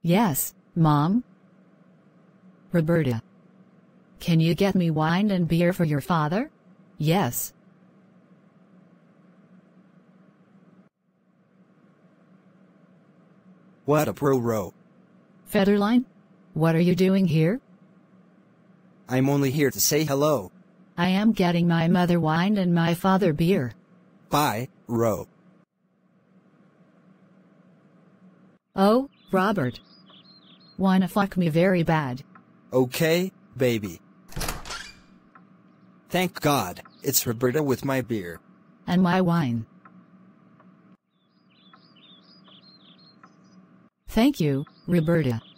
Yes, Mom? Roberta. Can you get me wine and beer for your father? Yes. What up, Ro? Federline? What are you doing here? I'm only here to say hello. I am getting my mother wine and my father beer. Bye, Ro. Oh, Robert. Wanna fuck me very bad? Okay, baby. Thank God, it's Roberta with my beer. And my wine. Thank you, Roberta.